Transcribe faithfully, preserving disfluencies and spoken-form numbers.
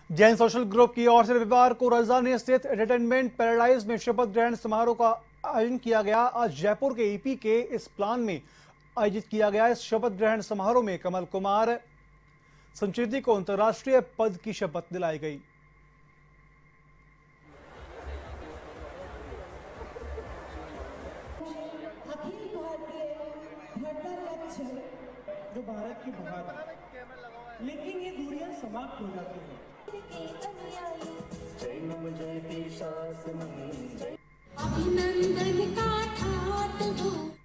Jain social group की ओर से रविवार को राजधानी स्थित एंटरटेनमेंट पैराडाइज में शपथ ग्रहण समारोह का आयोजन किया गया। आज जयपुर के ईपी के इस प्लान में आयोजित किया गया। इस शपथ ग्रहण समारोह में कमल कुमार संचेती को अंतर्राष्ट्रीय पद की शपथ दिलाई गई। जो भारत की बहार है, लेकिन ये दूरियां समाप्त हो जाती हैं। अभिनंदन का ठाट हो।